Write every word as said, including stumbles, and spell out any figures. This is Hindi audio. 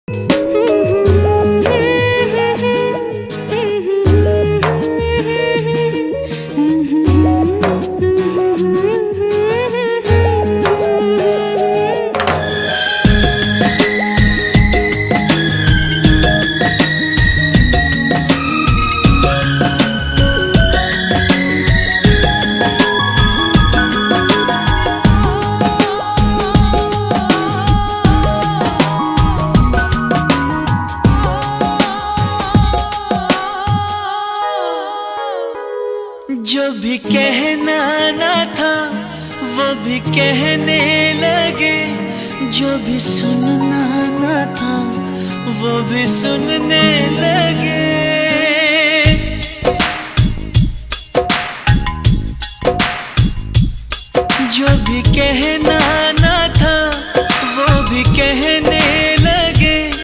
जो भी कहना ना था वो भी कहने लगे, जो भी सुनना ना था वो भी सुनने लगे।